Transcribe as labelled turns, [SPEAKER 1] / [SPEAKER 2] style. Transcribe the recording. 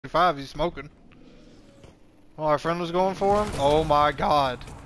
[SPEAKER 1] 5, he's smoking. Oh, our friend was going for him? Oh my god.